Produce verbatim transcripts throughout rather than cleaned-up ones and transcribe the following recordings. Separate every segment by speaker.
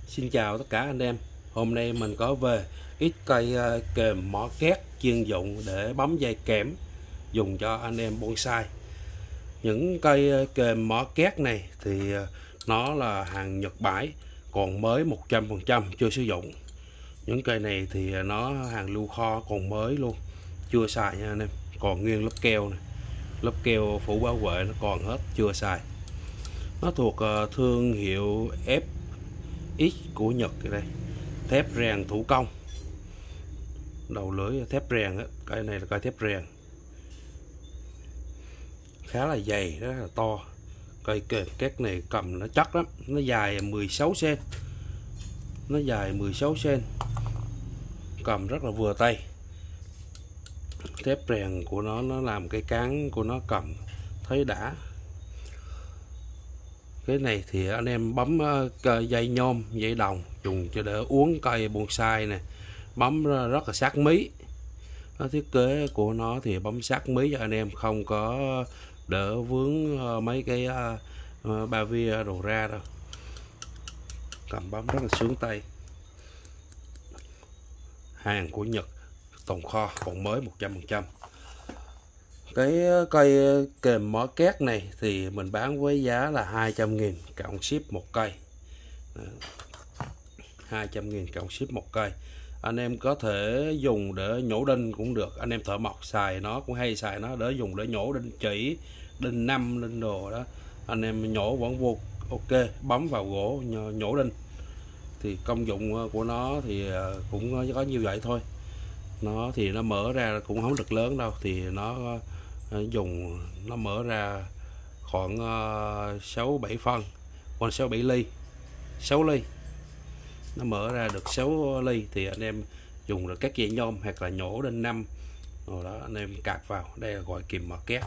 Speaker 1: Xin chào tất cả anh em. Hôm nay mình có về ít cây kềm mỏ két chuyên dụng để bấm dây kẽm dùng cho anh em bonsai. Những cây kềm mỏ két này thì nó là hàng Nhật bãi, còn mới một trăm phần trăm, chưa sử dụng. Những cây này thì nó hàng lưu kho, còn mới luôn, chưa xài nha anh em. Còn nguyên lớp keo này, lớp keo phủ bảo vệ nó còn hết, chưa xài. Nó thuộc thương hiệu ép ích của Nhật. Đây, thép rèn thủ công, đầu lưỡi thép rèn á. Cây này là cây thép rèn khá là dày, rất là to. Cây kềm két này cầm nó chắc lắm, nó dài mười sáu xăng ti mét, nó dài mười sáu xăng ti mét, cầm rất là vừa tay. Thép rèn của nó nó làm cái cán của nó cầm thấy đã. Cái này thì anh em bấm dây nhôm, dây đồng dùng cho để uốn cây bonsai này, bấm rất là sát mí. Nó thiết kế của nó thì bấm sát mí cho anh em, không có đỡ vướng mấy cái ba via đồ ra đâu. Cầm bấm rất là sướng tay. Hàng của Nhật, tồn kho, còn mới một trăm phần trăm. Cái cây kềm mỏ két này thì mình bán với giá là hai trăm nghìn cộng ship một cây. hai trăm nghìn cộng ship một cây. Anh em có thể dùng để nhổ đinh cũng được. Anh em thợ mộc xài nó cũng hay xài nó để dùng để nhổ đinh chỉ, đinh năm, đinh đồ đó. Anh em nhổ vẫn vô ok, bấm vào gỗ nhổ đinh. Thì công dụng của nó thì cũng có như vậy thôi. Nó thì nó mở ra cũng không được lớn đâu, thì nó dùng nó mở ra khoảng sáu bảy phân, còn sáu bảy ly, sáu ly, nó mở ra được sáu ly. Thì anh em dùng được các dây nhôm hoặc là nhổ đinh năm rồi đó, anh em cạp vào. Đây là gọi kìm mỏ két.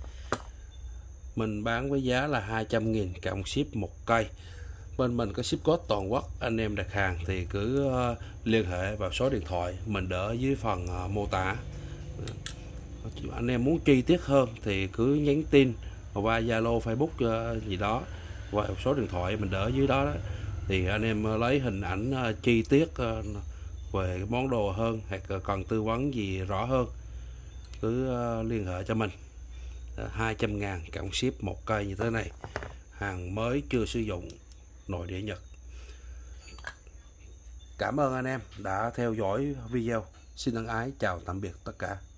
Speaker 1: Mình bán với giá là hai trăm nghìn cộng ship một cây. Bên mình có ship code toàn quốc. Anh em đặt hàng thì cứ liên hệ vào số điện thoại mình để ở dưới phần mô tả. Anh em muốn chi tiết hơn thì cứ nhắn tin qua Zalo, Facebook gì đó, qua số điện thoại mình đỡ dưới đó, đó thì anh em lấy hình ảnh chi tiết về món đồ hơn, hoặc cần tư vấn gì rõ hơn cứ liên hệ cho mình. Hai trăm ngàn cộng ship một cây như thế này, hàng mới chưa sử dụng, nội địa Nhật. Cảm ơn anh em đã theo dõi video. Xin thân ái chào tạm biệt tất cả.